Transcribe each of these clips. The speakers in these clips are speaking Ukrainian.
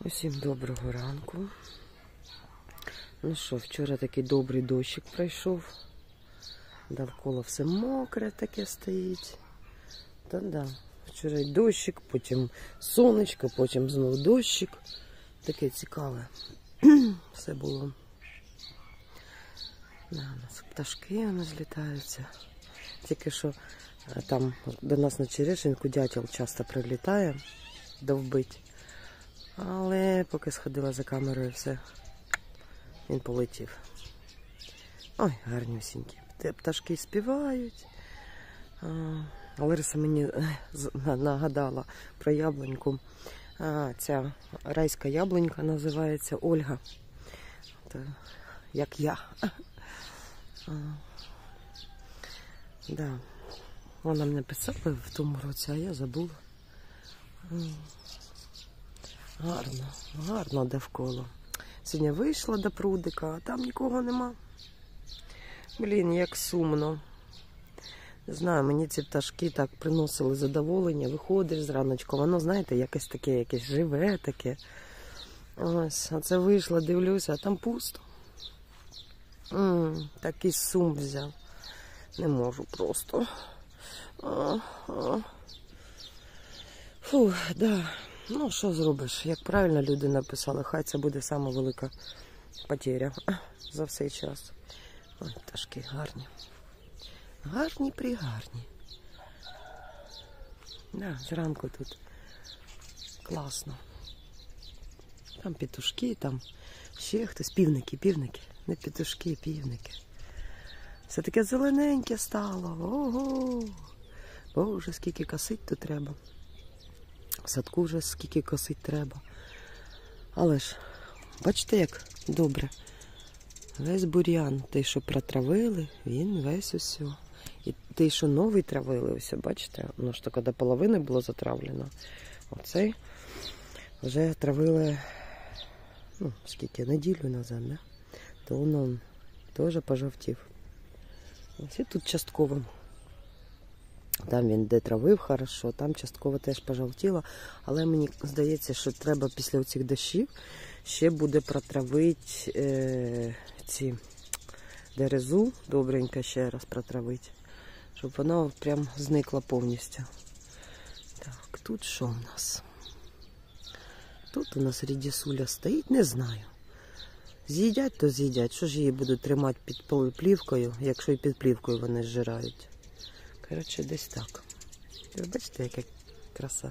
Усім доброго ранку. Ну що, вчора такий добрий дощик пройшов. Довкола все мокре таке стоїть. Та-да. Вчора й дощик, потім сонечко, потім знову дощик. Таке цікаве. Все було. Да, у нас пташки вони злітаються. Тільки що там до нас на Черешеньку дятел часто прилітає, довбить. Але поки сходила за камерою, все, він полетів. Ой, гарнюсінькі. Пташки співають. Лариса мені нагадала про яблуньку. Ця райська яблунька називається Ольга. То, як я. Да. Вона мене писала в тому році, а я забула. Гарно, гарно довкола. Сьогодні вийшла до прудика, а там нікого нема. Блін, як сумно. Не знаю, мені ці пташки так приносили задоволення. Виходиш зраночку, воно, знаєте, якесь таке, якесь живе таке. Ось, а це вийшла, дивлюся, а там пусто. Такий сум взяв. Не можу просто. Фух, да. Ну, що зробиш? Як правильно люди написали, хай це буде сама велика потеря за всей час. Ой, пташки гарні. Гарні-пригарні. Да, зранку тут класно. Там петушки, там ще хтось. Півники. Не петушки, півники. Все таке зелененьке стало. Ого! Боже, скільки косить тут треба. В садку вже скільки косить треба. Але ж, бачите, як добре. Весь бур'ян, той, що протравили, він весь усе. І той, що новий травили, ось, бачите, воно ж тільки до половини було затравлено. Оцей вже травили, ну, скільки, неділю назад, да? То воно теж пожовтів. Ось і тут частково. Там він де травив хорошо, там частково теж пожовтіло. Але мені здається, що треба після цих дощів ще буде протравити ці дерезу, добренько ще раз протравити, щоб воно прям зникло повністю. Так, тут що у нас? Тут у нас рідісуля стоїть, не знаю. З'їдять, то з'їдять. Що ж її будуть тримати під плівкою, якщо і під плівкою вони зжирають? Коротше, десь так. Ви бачите, яка краса?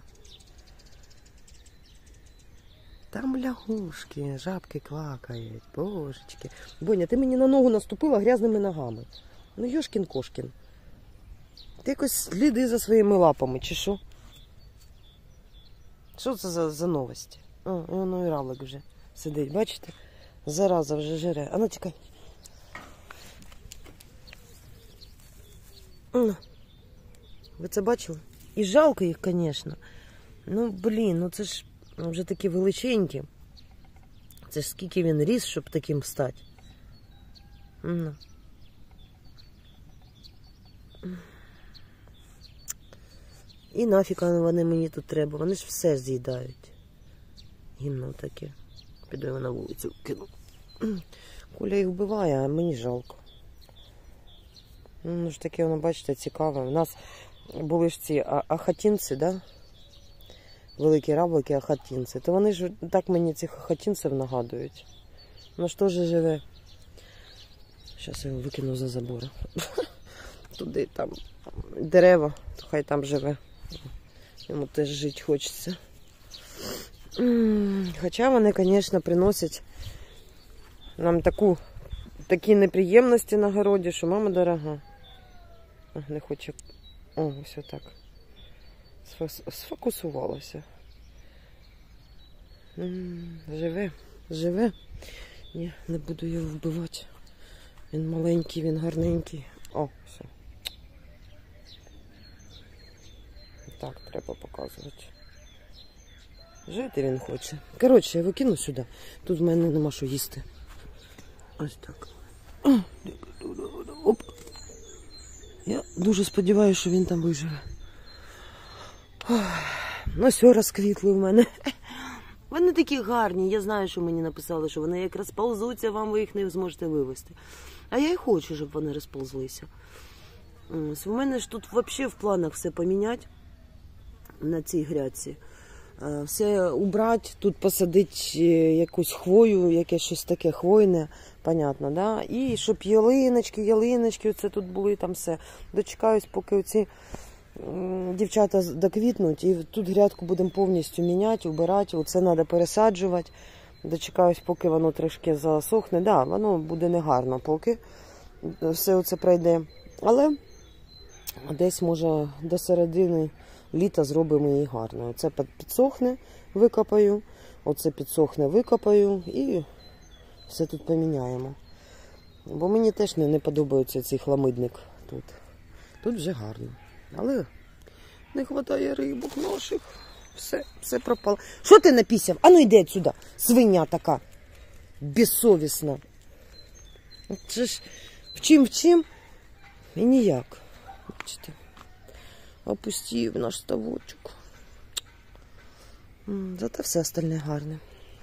Там лягушки, жабки квакають, божечки. Боня, ти мені на ногу наступила грязними ногами. Ну, йошкін-кошкін. Ти якось сліди за своїми лапами, чи що? Що це за новості? О, воно і равлик вже сидить, бачите? Зараза вже жере. А ну, тікай. Ви це бачили? І жалко їх, звісно. Ну, блін, ну це ж вже такі величенькі. Це ж скільки він ріс, щоб таким стати. І нафіг вони мені тут треба. Вони ж все з'їдають. Гімно таке. Піду його на вулицю кину. Куля їх вбиває, а мені жалко. Ну ж таке, воно, бачите, цікаве. У нас були ж ці ахатінці, да? Великі равлики, ахатінці. То вони ж так мені цих ахатінців нагадують. Ну що ж живе? Зараз я його викину за забор. Туди там дерева, то хай там живе. Йому теж жити хочеться. Хоча вони, звісно, приносять нам такі неприємності на городі, що мама дорога. Не хоче. О, ось так. Сфокусувалося. Живе. Ні, не буду його вбивати. Він маленький, він гарненький. О, все. Так, треба показувати. Жити він хоче. Коротше, я викину сюди. Тут в мене нема що їсти. Ось так. Оп. Я дуже сподіваюся, що він там виживе. Ну, все розквітли в мене. Вони такі такі гарні. Я знаю, що мені написали, що вони як розползуться, ви їх не зможете вивезти. А я і хочу, щоб вони розползлися. У мене ж тут взагалі в планах все поміняти на цій грядці. Все убрати, тут посадити якусь хвою, якесь щось таке хвойне, понятно, да? І щоб ялиночки, оце тут були, там все. Дочекаюсь, поки оці дівчата доквітнуть, і тут грядку будемо повністю міняти, убирати, оце треба пересаджувати. Дочекаюсь, поки воно трошки засохне. Да, воно буде негарно, поки все оце пройде. Але десь, може, до середини літа зробимо її гарно. Оце підсохне, викопаю, оце підсохне, викопаю і все тут поміняємо. Бо мені теж не подобається цей хламидник тут. Тут вже гарно. Але не вистачає рибок наших. Все пропало. Що ти напісяв? А ну йди отсюда, свиня така. Безсовісна. Це ж вчим і ніяк. Бачите. Опустив наш ставочок. Зато все остальне гарне.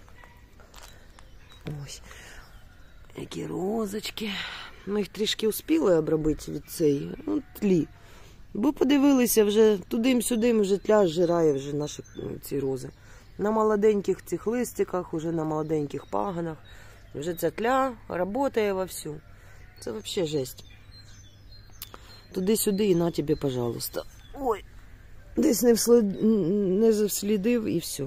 Ось. Які розочки. Ми їх трішки успіли обробити від цієї тлі. Бо подивилися вже туди-сюди, вже тля зжирає вже наші ці рози. На молоденьких цих листиках, уже на молоденьких паганах. Вже ця тля працює вовсю. Це взагалі жесть. Туди-сюди і на тобі, пожалуйста. Ой, десь не вслідив і все.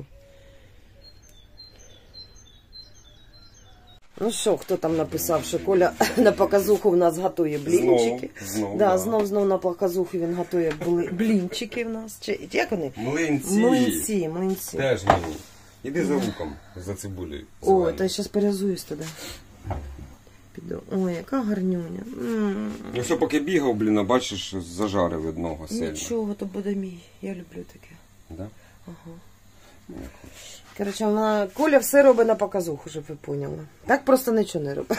Ну що, хто там написав, що Коля на показуху в нас готує блінчики. Знов на показуху він готує блінчики в нас. Чи, як вони? Млинці. Теж мені. Іди за луком, за цибулею. О, то я зараз перезуюсь туди. Піду. Ой, яка гарнюня. Ну що, поки бігав, бачиш, зажарив одного сильно. Нічого, то буде мій. Я люблю таке. Да? Ага. Коротше, Коля все робить на показуху, щоб ви поняли. Так просто нічого не робить.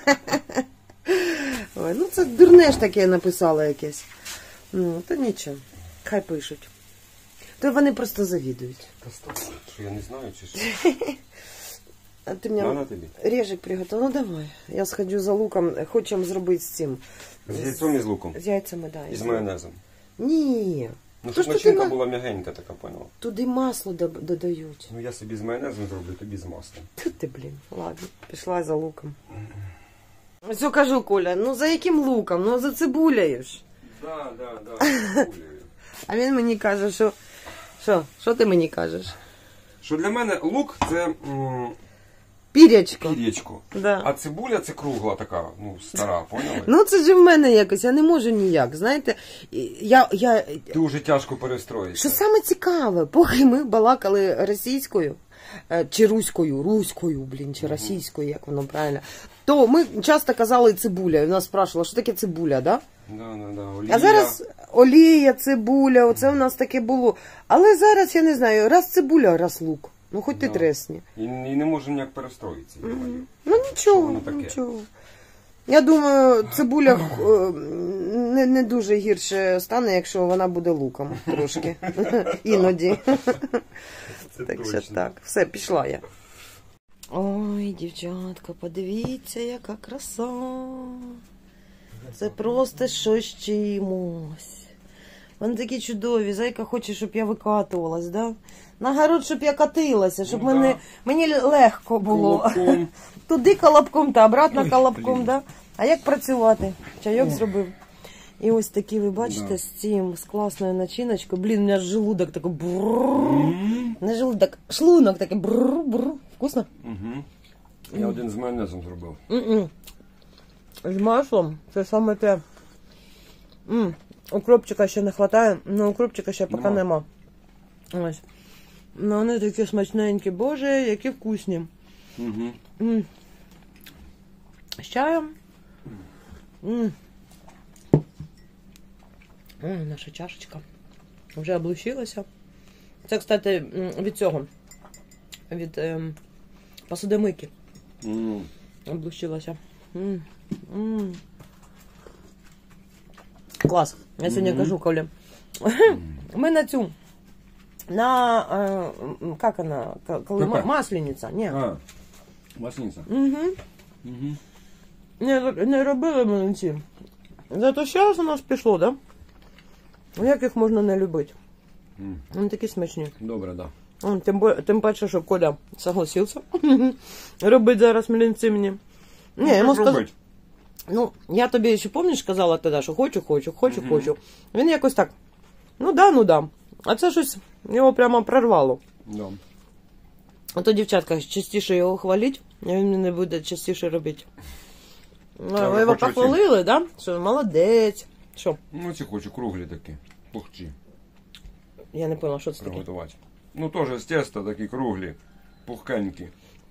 Ой, ну це дурне ж таке написала якесь. Ну, то нічого. Хай пишуть. То вони просто завідують. Що я не знаю, чи що? А ти мені режик приготував? Ну давай. Я сходжу за луком. Хочемо зробити з цим. З яйцом і з луком? З яйцями, так. І з майонезом? Ні. Ну, щоб начинка була м'ягенька така, поняла. Туди масло додають. Ну, я собі з майонезом зроблю, тобі з маслом. Тут ти, ладно. Пішла за луком. Ось кажу, Коля, ну за яким луком? Ну за цибулею ж. Да, за цибулею. А він мені каже, що ти мені кажеш? Що для мене лук це... Пірячко. Да. А цибуля це кругла така, стара, поняла? Ну це ж в мене якось, я не можу ніяк, знаєте. Дуже тяжко перестроїтися. Що саме цікаве, поки ми балакали російською, чи руською, чи російською, як воно правильно, то ми часто казали цибуля, і нас спрашували, що таке цибуля, да? Да, олія. А зараз олія, цибуля, оце у нас таке було. Але зараз, я не знаю, раз цибуля, раз лук. Ну, хоч ти тресні. І не можу ніяк перестроїтися. Ну, нічого. Я думаю, цибуля не дуже гірше стане, якщо вона буде луком трошки. Іноді. Так що так. Все, пішла я. Ой, дівчатка, подивіться, яка краса. Це просто щось чимось. Вони такі чудові. Зайка хоче, щоб я викатувалась, да? На город, щоб я катилася, щоб мені легко було. Колобком. Туди колобком та обратно колобком, да? А як працювати? Чайок зробив. І ось такі, ви бачите, з класною начиночкою. Блін, у мене желудок такий брррр. Не желудок, шлунок такий брррр. Вкусно? Я один з майонезом зробив. З маслом, це саме те. Укропчика ще не вистачає, але укропчика ще поки нема. Ось. Ну, вони такі смачненькі. Боже, які вкусні. З чаєм. Наша чашечка вже облущилася. Це, кстати, від цього. Від посудомийки. Облущилася. Клас. Я сьогодні кажу, Колі. Ми на цю на, как она, коли маслениця, ні. А, маслениця. Угу. Угу. Не робили млинці. Зато зараз у нас пішло, да? Як їх можна не любити? Вони такі смачні. Добре, да. Тим паче, що Коля согласився робити зараз млинці мені. Ні, йому сказав. Ну, я тобі ще, пам'ятаєш, казала тоді, що хочу. Він якось так, ну да. А це щось його прямо прорвало. Да. А то дівчатка частіше його хвалить, а він не буде частіше робити. Ви його похвалили, да? Що молодець. Що? Ну, ці хочу круглі такі, пухчі. Я не поняла, що це таке. Приготувати. Ну, теж з теста такі круглі, пухкенькі.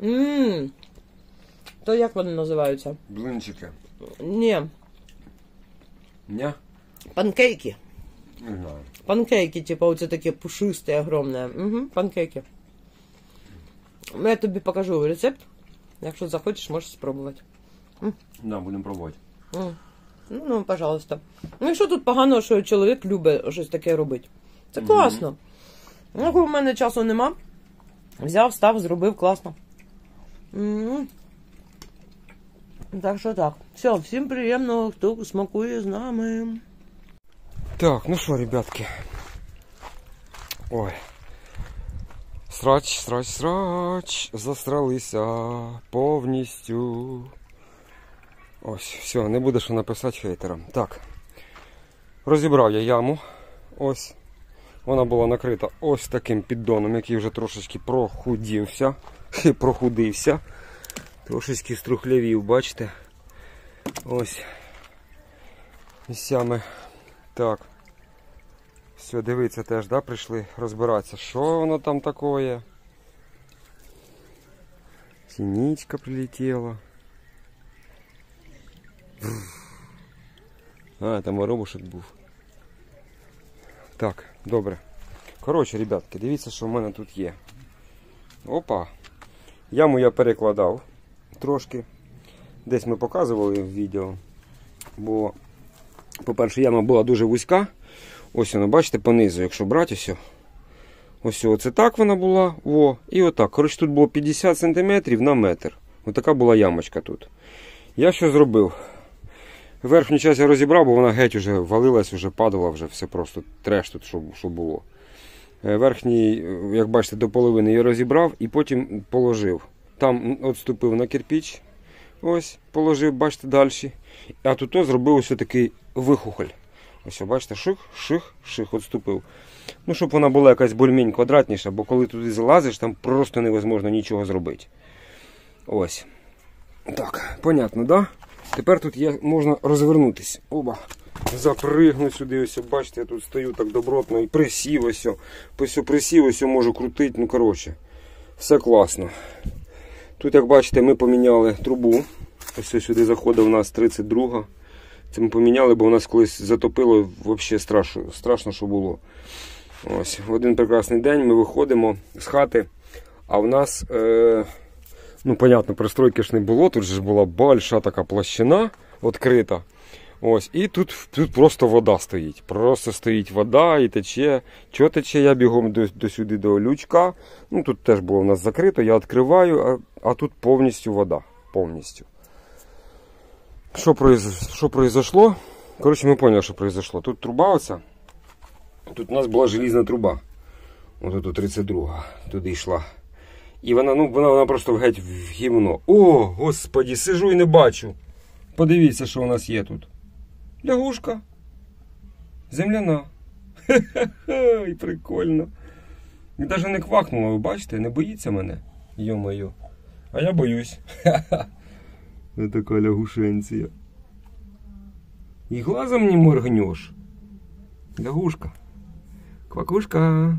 То як вони називаються? Блинчики. Ні. Ня? Панкейки. Не знаю. Панкейки, типа, оце такі пушисті, огромні. Угу, панкейки. Я тобі покажу рецепт. Якщо захочеш, можеш спробувати. Да, будемо пробувати. Ну, пожалуйста. Ну, і що тут поганого, що чоловік любить щось таке робити? Це класно. Ну, у мене часу нема. Взяв, став, зробив, класно. Так що так. Все, всім приємного, хто смакує з нами. Так, ну що, ребятки. Ой. Срач. Засралися повністю. Ось, все, не буде що написати хейтерам. Так. Розібрав я яму. Ось. Вона була накрита ось таким піддоном, який вже трошечки прохудився. Трошечки струхлявів, бачите? Ось. Місцями. Так. Все, дивіться теж, да, прийшли розбиратися. Що воно там такое? Синичка прилетіла. А, там воробушек був. Так, добре. Коротше, ребятки, дивіться, що в мене тут є. Опа. Яму я перекладав трошки. Десь ми показували в відео. Бо, по-перше, яма була дуже вузька. Ось вона, бачите, понизу, якщо брати ось оце так вона була. О, і отак. Коротше, тут було 50 см на метр. Ось така була ямочка тут. Я що зробив? Верхню частину я розібрав, бо вона геть вже валилась, вже падала, вже все просто треш тут, що було. Верхній, як бачите, до половини я розібрав і потім положив. Там відступив на кирпич, ось, положив, бачите, далі. А тут зробив ось такий вихухоль. Ось, бачите, ших, відступив. Ну, щоб вона була якась більш-менш квадратніша, бо коли туди залазиш, там просто невозможно нічого зробити. Ось. Так, понятно, да? Тепер тут можна розвернутися. Оба. Запригну сюди, ось, бачите, я тут стою так добротно і присів ось. Присів, ось можу крутити, ну, коротше. Все класно. Тут, як бачите, ми поміняли трубу. Ось сюди заходить у нас 32. Це ми поміняли, бо у нас колись затопило, взагалі страшно, що було. Ось, в один прекрасний день ми виходимо з хати, а в нас, ну, понятно, пристройки ж не було, тут же була більша така площина відкрита. Ось, і тут просто вода стоїть. Просто стоїть вода і тече. Чого тече? Я бігом сюди до лючка. Ну, тут теж було в нас закрито, я відкриваю, а тут повністю вода. Повністю. Що произошло? Коротше, ми поняли, що произошло. Тут труба оця. Тут у нас була желізна труба. Ось тут 32 туди йшла. І вона просто геть в гівно. О, господі, сижу і не бачу. Подивіться, що у нас є тут. Лягушка. Земляна. Хе-хе-хе, прикольно. І навіть не квакнула, ви бачите, не боїться мене. Йо-моє. А я боюсь. Ха-ха. Ось така лягушенція. І глазом не моргнеш. Лягушка. Квакушка.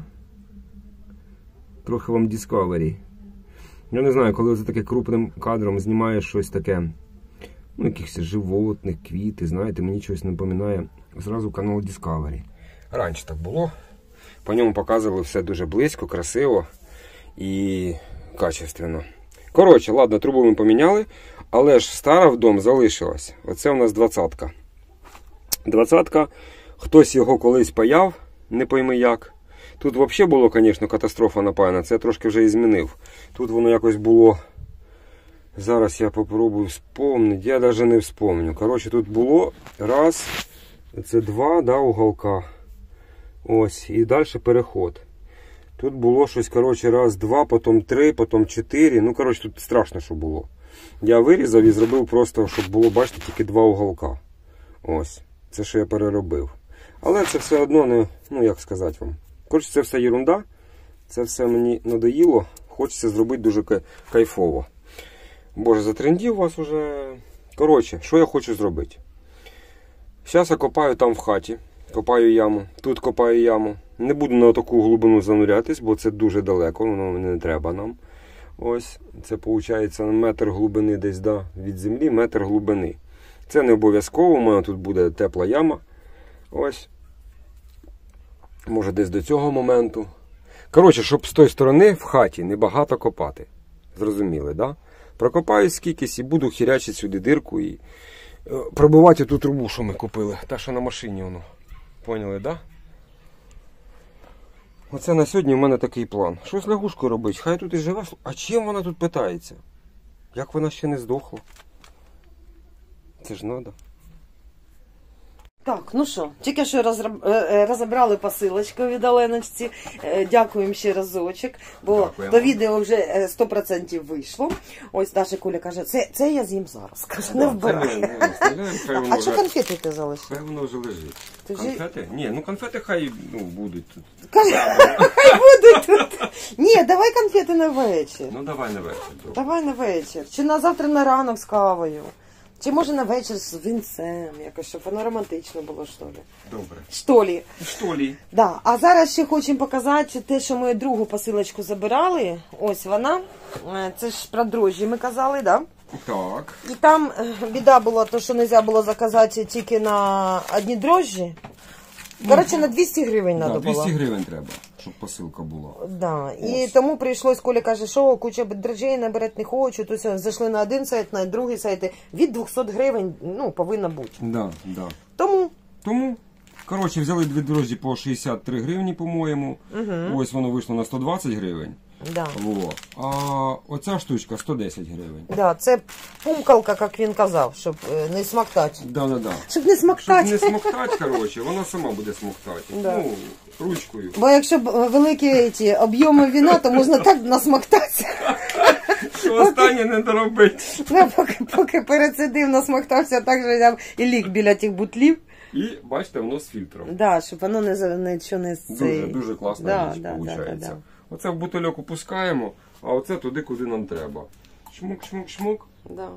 Трохи вам Discovery. Я не знаю, коли за таке крупним кадром знімаєш щось таке, ну, якихось животних, квіти, знаєте, мені щось напоминає зразу канал Discovery. Раніше так було. По ньому показували все дуже близько, красиво і качественно. Коротше, ладно, трубу ми поміняли, але ж стара вдома залишилась. Оце у нас 20-ка. 20-ка, хтось його колись паяв, не пойми як. Тут взагалі було, звісно, катастрофа напаяна. Це я трошки вже і змінив. Тут воно якось було... Зараз я попробую вспомнити. Я навіть не вспомню. Коротше, тут було раз, це два, да, уголка. Ось, і далі переход. Тут було щось, коротше, раз, два, потім три, потім чотири. Ну, коротше, тут страшно, що було. Я вирізав і зробив просто, щоб було, бачите, тільки два уголка. Ось. Це, що я переробив. Але це все одно не, ну, як сказати вам. Коротше, це все ерунда. Це все мені надоїло. Хочеться зробити дуже кайфово. Боже, затрендів вас уже. Коротше, що я хочу зробити? Зараз я копаю там в хаті. Копаю яму. Тут копаю яму. Не буду на таку глибину занурятись, бо це дуже далеко, воно не треба нам. Ось, це виходить метр глибини десь, да, від землі, метр глибини. Це не обов'язково, у мене тут буде тепла яма. Ось. Може десь до цього моменту. Коротше, щоб з тої сторони в хаті небагато копати. Зрозуміли, так? Да? Прокопаю скількись і буду хірячити сюди дирку і пробивати ту трубу, що ми купили. Та, що на машині воно. Поняли, так? Да? Оце на сьогодні в мене такий план. Що з лягушкою робити? Хай тут і живе. А чим вона тут питається? Як вона ще не здохла? Це ж треба. Так, ну що, тільки що розібрали посилочку від Оленочці. Дякуємо ще разочок, бо дякуємо. До відео вже 100% вийшло. Ось Даша Коля каже, це я з'їм зараз. Каже, не вбирай. А що конфети ти залишив? Хай воно вже лежить. Ти конфети? Ні, ну конфети хай будуть тут. Хай будуть тут. Ні, давай конфети на вечір. Ну давай на вечір. Давай на вечір. Чи на завтра на ранок з кавою. Чи може на вечір з вінцем, якось, щоб воно романтично було, що ли. Добре. Що лі. Да. А зараз ще хочемо показати те, що ми другу посилочку забирали. Ось вона. Це ж про дрожжі ми казали, да? Так. І там біда була, то, що не можна було заказати тільки на одні дрожжі. Коротше, на 200 гривень треба було. 200 гривень треба, щоб посилка була. Да. І тому прийшлось, Коля каже, що куча дрожжей набирати не хочу. Тобто зайшли на один сайт, на другий сайт. Від 200 гривень, ну, повинно бути. Да. Тому, коротше, взяли дві дрожжі по 63 гривні, по-моєму. Угу. Ось воно вийшло на 120 гривень. Да. Во. А оця штучка 110 гривень. Да, це пумкалка, як він казав, щоб не смоктати. Да. Щоб не смоктати. Щоб не смоктати, коротше, вона сама буде смоктати. Да. Ну, ручкою. Бо якщо великі ці об'єми вина, то можна так насмоктатися. Що останнє не доробить. Ну, поки перецедив, насмоктався, так же там і ліг біля тих бутлів. І, бачите, воно з фільтром. Да, щоб воно нічого не з цей... Дуже класна річ, виходить. Да. Оце в бутильок опускаємо, а оце туди, куди нам треба. Шмук. Да.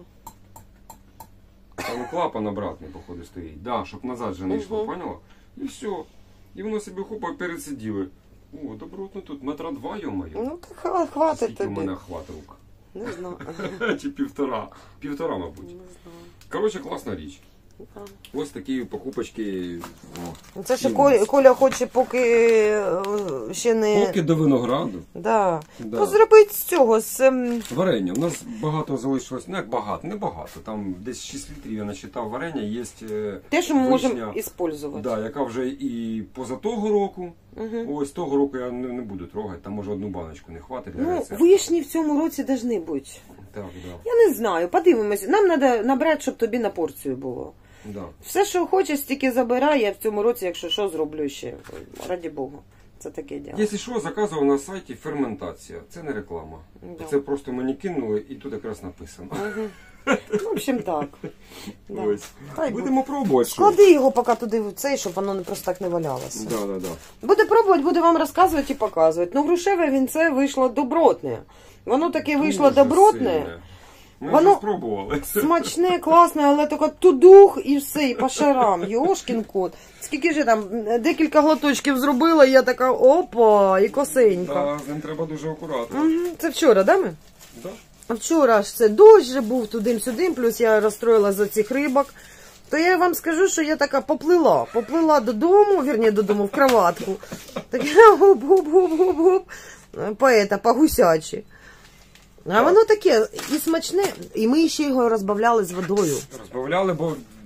Там клапан обратний, походу, стоїть. Да, щоб назад же не йшло, поняла? І все. І воно собі хопа пересиділи. О, добротно тут, метра 2, йо-моє. Ну, так хватить Скільки тобі. у мене хват рук? Не знаю. Чи півтора. Півтора, мабуть. Не знаю. Коротше, класна річ. Ось такі покупочки. Це ще Коля хоче, поки ще не... Поки до винограду. Да. Да. Ну, зробити з цього, з... Варення. У нас багато залишилось, ну як багато, небагато. Там десь 6 літрів я насчитав варення, є те, що ми вишня, можемо використовувати. да, яка вже і поза того року. Ось того року я не буду трогати, там може одну баночку не хватить для рецепту. Вишні в цьому році повинні бути. Так, да. Я не знаю, подивимось. Нам треба набрати, щоб тобі на порцію було. Да. Все, що хочеш, тільки забирай, я в цьому році, якщо що, зроблю ще. Раді Богу. Це таке діло. Якщо що, заказував на сайті ферментація. Це не реклама. Да. Це просто мені кинули і тут якраз написано. В общем, так. Да. Ось. Хай Будемо пробувати. склади його поки туди в цей, щоб воно просто так не валялося. Да. Буде пробувати, буде вам розказувати і показувати. Ну, грушеве вінце вийшло добротне. Воно таке вийшло Дуже добротне. сильне. Ми Воно вже спробували. Смачне, класне, але таке тудух і все, і по шарам. Йошкін кот. Скільки ж я там декілька глоточків зробила, і я така опа, і косенька. Да, з ним треба дуже акуратно. Це вчора, да, ми? Да. Вчора ж це дощ же був туди-сюди, плюс я розстроїла за цих рибок. То я вам скажу, що я така поплила додому, вірні додому, в кроватку. Так я гоп-гоп-гоп-гоп-гоп, по-гусячі. А воно таке і смачне, і ми ще його розбавляли з водою. Розбавляли, бо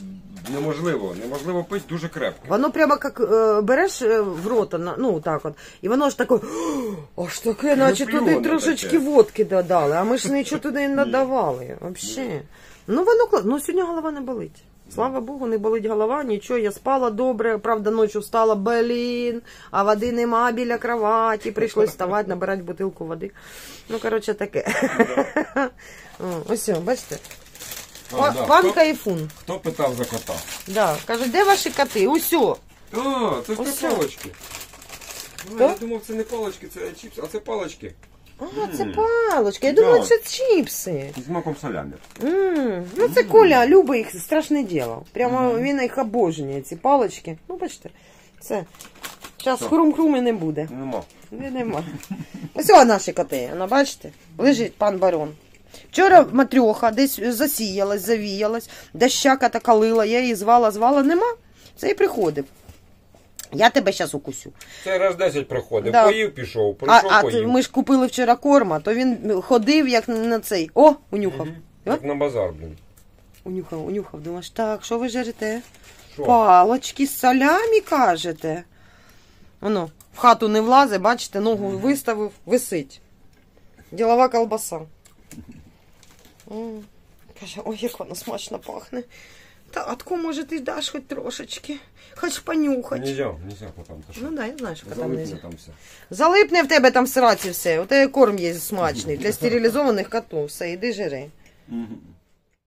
Неможливо пити дуже крепко. Воно прямо як береш в рота, ну так от, і воно ж таке, аж таке, наче туди трошечки таке. водки додали, а ми ж нічого туди не додавали, взагалі. Ну воно класно, ну сьогодні голова не болить. Слава Богу, не болить голова, нічого, я спала добре, правда, ночі встала, блін, а води нема біля кроваті, прийшлось вставати, набирати бутилку води. Ну, коротше, таке. Ось, бачите? Ванка і фун. Хто питав за кота? Да, каже, де ваші коти? Усьо. А, це ж не Ось. палочки. Що? Я думав, це не палочки, це чіпси, а це палочки. А, це палочка. Я думала, Да. це чіпси. З маком салями. Ну, це Коля любить їх, страшне діло. Прямо він їх обожнює, ці палочки. Ну, бачите, це. Зараз хрум-хрум і не буде. Нема. Нема. Ось наші коти, ну, бачите, лежить пан барон. Вчора матрьоха десь засіялась, завіялась, дощака така лила, я її звала, нема. Це і приходив. Я тебе зараз укусю. Це раз 10 проходив, Да. поїв, пішов, прийшов, поїв. Ми ж купили вчора корма, то він ходив як на цей. О, унюхав. Як на базар, блін. Унюхав. Думаєш, так, що ви жерете? Що? Палочки з салямі, кажете. Воно, в хату не влазить, бачите, ногу виставив, висить. Ділова колбаса. Каже, ой, як воно смачно пахне. Татку, може, ти даш хоч трошечки, хоч понюхать. Нельзя, потом. Ну да, я знаю, що там Залипне нельзя. там все. Залипне в тебе там в сраці все. У тебе корм є смачний для стерилізованих котів. Все, іди жири.